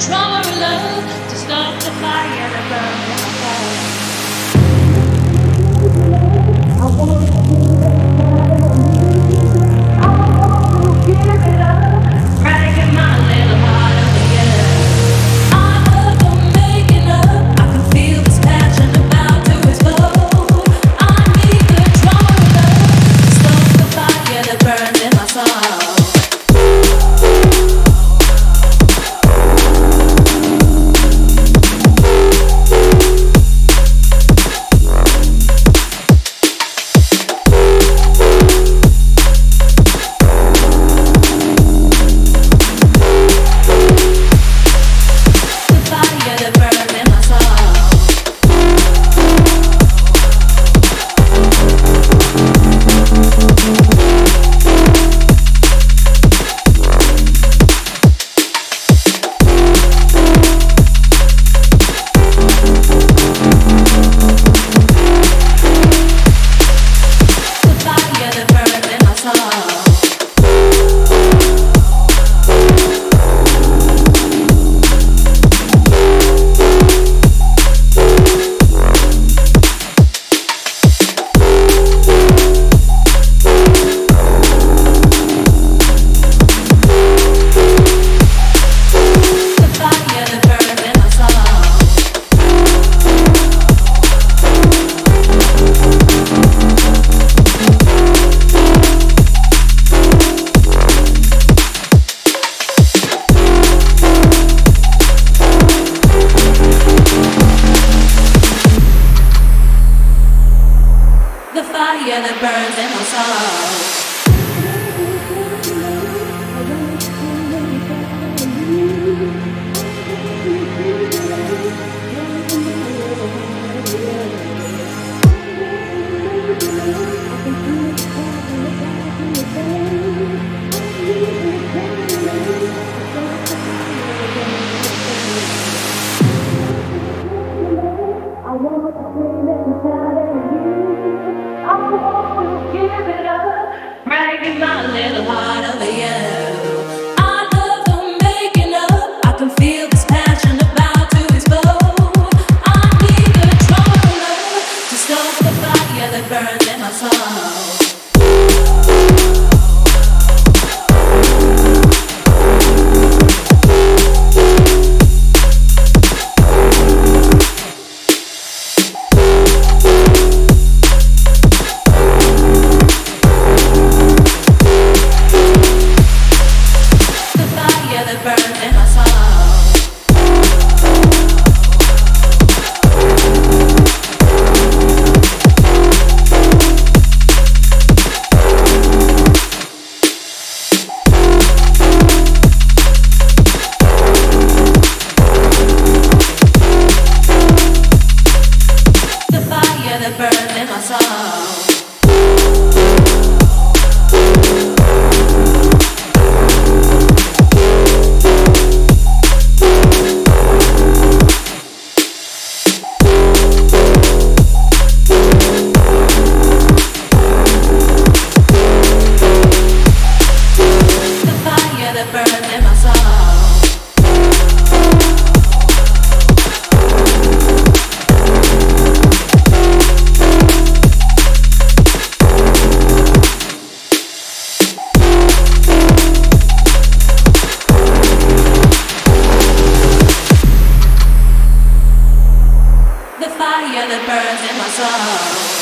control of love to stop the fire that burns in my soul. I want to give it up, breaking my little heart over you. I love the making up. I can feel this passion about to explode. I need control of love to stop the fire that burns in my soul. The fire that burns in my soul. I want to scream inside of you. I want to give it up, breaking my little heart over you. I love the making up. I can feel this passion about to explode. I need control of love to stop the fire that burns in my soul. The fire that burns in my soul.